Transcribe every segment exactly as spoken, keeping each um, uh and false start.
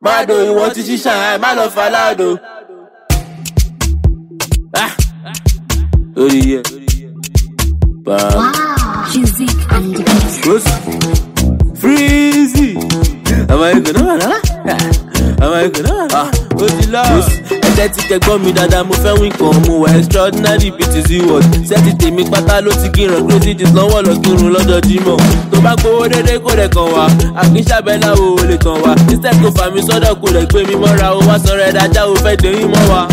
Mado, you want to shine, man of Falado. Ah, oh yeah. Wow, music and the Freezy. Am I gonna? Am I gonna? Ah, what's the love? Ẹ̀jẹ̀ ti kẹ̀gbọ́n mi dáadáa, mo fẹ́ win kan, mo wà extraordinary B T Z word. Sẹ́ẹ̀tì tèmi pátá ló ti gíràn, crazy dis lọ́wọ́ lọ kírun lọ́jọ́ Jímọ̀. Tó bá gbowó dédé kó rẹ̀ kàn wá, àkínṣàbẹ́lá wo lè tàn wá. Instead kò fà mí sọ́dọ̀ kó rẹ̀ gbé mi mọ́ra, ó wá sọ̀rọ̀ ẹ̀dá já o fẹ́ dèyìn mọ́ wa.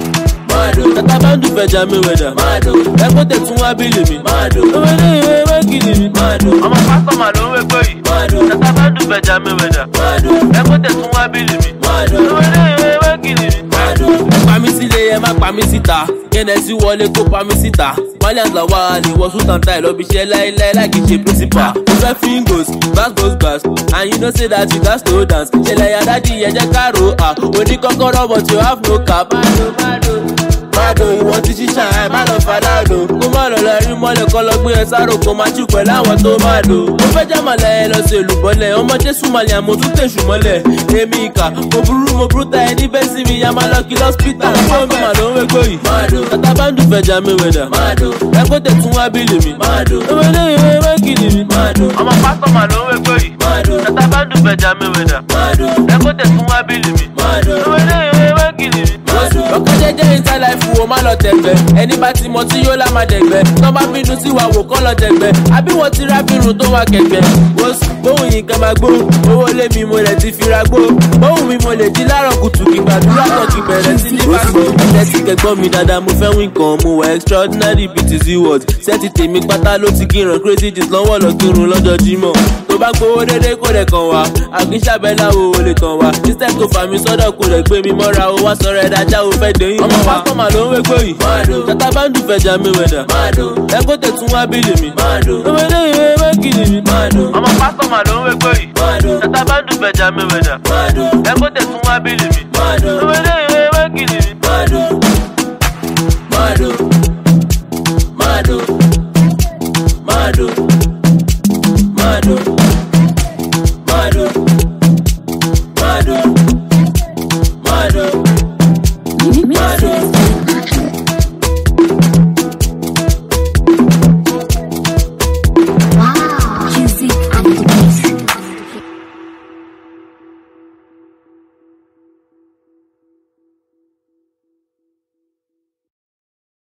Mado, tata bandu fẹja mi wẹ̀dà. Mado, ẹ̀kọ́ tẹ̀ tún wá bílì mi. Mado, ọmọ ilé ìwé wẹ́kìlì mi. Mado, ọmọ pásítọ̀ mà ló ń wé gbé yìí. Mado, tata bandu fẹja mi wẹ̀dà. Mado, ẹ̀kọ́ tẹ̀ tún wá bílì mi. Mado, ọmọ ilé ìwé wẹ́kìlì mi. Mado, pa mí sílé ẹ má pa mí síta. Kẹ́nẹ̀sì wọlé kó pa mí síta. Wálé àgbà wà ní wọ́n sún tàǹtà ẹ̀ lọ́bi iṣẹ́ láéláé láì kì í ṣe principal. Mo fẹ́ fingos, bass goes bass, and you know say that you gats to dance. Ṣẹlẹ̀ yàrá di ẹ̀jẹ̀ káàró à. Oníkọ́kọ́rọ́ but you have no cap. Mado, Mado. Mado, ìwọ̀n ti ṣíṣà ẹ̀ má lọ Falado. Kó má lọ lẹ́rí mọ́lẹ̀ kọ́ lọ gbé ẹ sáró kó má jù pẹ̀lú àwọn tó má lò. Mo fẹ́ jàmàlà ẹ lọ sí olùbọ́lẹ̀, ọmọ Jésù màlẹ̀ àmọ́ tún tẹ̀sù mọ́lẹ̀. Èmi ìkà, mo burú mo burú ta ẹni bẹ́ẹ̀ sí mi, ya máa lọ kí lọ́spítà. Fún mi mà ló ń wégbó yìí. Mado, tata bandu fẹja mi wẹ̀dà. Mado, ẹ̀kọ́ tẹ̀ tún wá bílì mi. Mado, ọmọ ilé ìwé wẹ́kìlì mi. Mado, ọmọ pásítọ̀ mà ló ń wégbó yìí. Mado, tata bandu fẹja mi wẹ̀dà. Mado, ẹ̀kọ́ tẹ̀ tún wá bílì mi. Mado, ọmọ ilé ìwé wẹ́kìlì mi. Ọkọ jẹ́jẹ́ inside life wo má lọ tẹ̀gbẹ́. Ẹni bá ti mọ tí yóò lá máa dẹ̀gbẹ́. Tọ́ bá bínú sí wa wò kọ́ lọ jẹ̀gbẹ́. Àbí wọ́n ti rá bírun tó wà kẹ̀gbẹ́. Bóhùn yìí kan máa gbó. Owó lé mi mo lè ti fira gbó. Bóhùn mi mo lè di láàárọ̀ kùtù kí gbàdúrà kan kí bẹ̀rẹ̀ sí ní pàṣẹ. Ẹ̀jẹ̀ ti kẹ̀gbọ́n mi dáadáa, mo fẹ́ win kan. Mo wà extraordinary B T Z word. Sẹ́ẹ̀tì tèmi pátá ló ti gíràn, crazy dis lọ́wọ́ lọ kírun lọ́jọ́ Jímọ̀. Tó bá gbowó dédé kó rẹ̀ kàn wá, àkínṣàbẹ́lá wo lè tàn wá. Instead kò fà mí sọ́dọ̀ kó rẹ̀ gbé mi mọ́ra, ó wá sọ̀rọ̀ ẹ̀dá já o fẹ́ dèyìn. Ọmọ pásítọ̀ mà ló ń wégbó yìí. Mado, tata bandu fẹja mi wẹ̀dà. Mado, ẹ̀kọ́ tẹ̀ tún wá bílì mi. Mado, ọmọ ilé ìwé wẹ́kìlì mi. Mado, ọmọ pásítọ̀ mà ló ń wégbó yìí. Mado, tata bandu fẹja mi wẹ̀dà. Mado, ẹ̀kọ́ tẹ̀ tún wá bílì mi. Mado, ọmọ ilé